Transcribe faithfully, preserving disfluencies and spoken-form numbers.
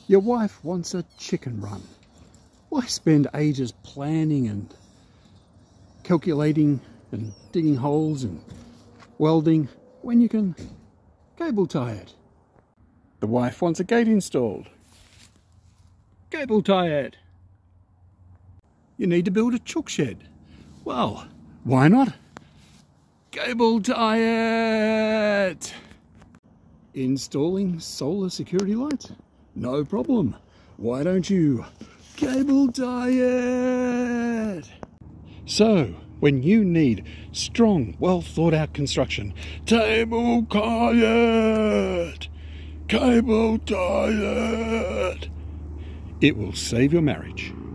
Your wife wants a chicken run. Why spend ages planning and calculating and digging holes and welding when you can cable tie it? The wife wants a gate installed. Cable tie it. You need to build a chook shed. Well, why not? Cable tie it. Installing solar security lights? No problem. Why don't you cable tie it? So, when you need strong, well thought out construction, cable tie it. Cable tie it. It will save your marriage.